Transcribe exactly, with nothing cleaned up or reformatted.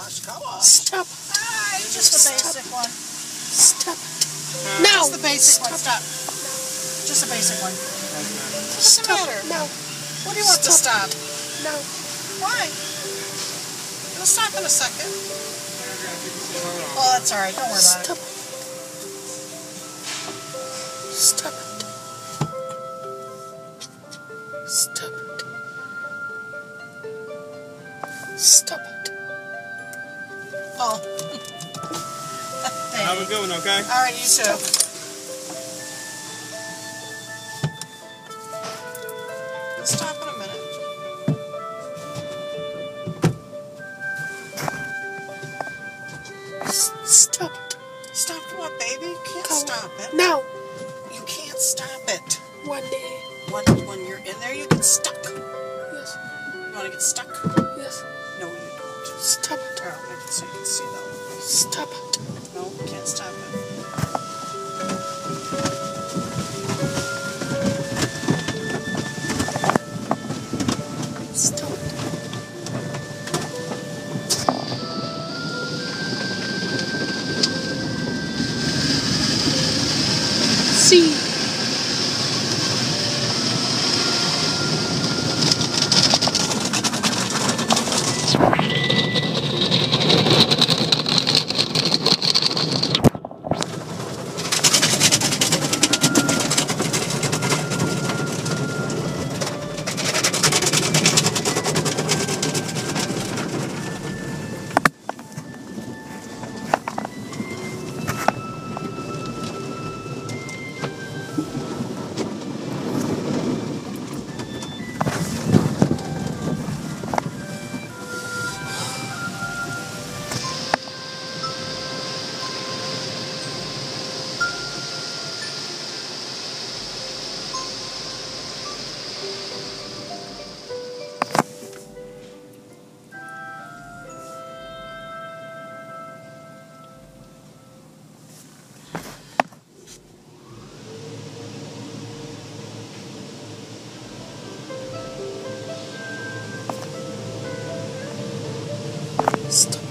gosh, come on. Stop. Ah, just the basic Stop. one. Stop. No. Just the basic Stop. one. Stop. Just the basic one. What's the Stop. matter? No. What do you want Stop. to stop? No. Why? It'll stop in a second. Oh, that's alright. Don't worry about Stop. it. Stop it. Stop it. Stop it. Paul. Have a good one, okay? Alright, you too. It'll stop in a minute. Stop it. Stop what, baby? You can't Come. stop it. No. You can't stop it. One day. When, when you're in there, you get stuck. Yes. You want to get stuck? Yes. No, you don't. Stop it. Here, I'll make it so you can see though. Stop it. No, you can't stop it. Stop it. See. Stop.